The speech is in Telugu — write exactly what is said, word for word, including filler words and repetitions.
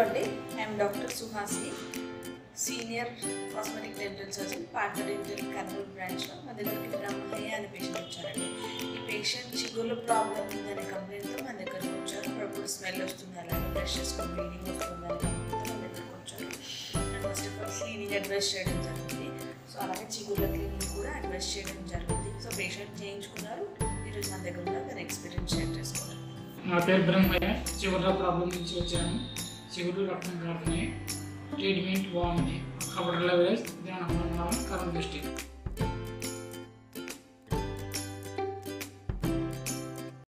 అండి, I'm doctor Suhasini, senior cosmetic dental surgeon, Partha dental Kurnool బ్రాంచ్లో. మా దగ్గరికి బ్రహ్మయ్య అనే పేషెంట్ వచ్చారండి. ఈ పేషెంట్ చిగుళ్ళ ప్రాబ్లం ఉందనే కంప్లైంట్తో మన దగ్గరకు వచ్చారు. అప్పుడు స్మెల్ వస్తుంది, అలాగే బ్రష్ చేసుకుని బ్లీడింగ్ వస్తుంది అనే కంప్లైంట్తో మన దగ్గరకు వచ్చారు. And first of all cleaning advice చేయడం జరిగింది. సో అలాగే చిగుళ్ళ క్లీనింగ్ కూడా అడ్వైస్ చేయడం జరిగింది. సో పేషెంట్ చేయించుకున్నారు. ఈరోజు మన దగ్గర ఉన్న దాని ఎక్స్పీరియన్స్ షేర్ చేసుకున్నారు. నా పేరు బ్రహ్మయ్య, చిగుళ్ళ ప్రాబ్లం నుంచి వచ్చాను. చిగుళ్ళు రక్తం కారుతున్నాయి, ట్రీట్మెంట్ బాగుంది. అప్పుడు లెవెల్స్ కర్నూలు డిస్ట్రిక్ట్.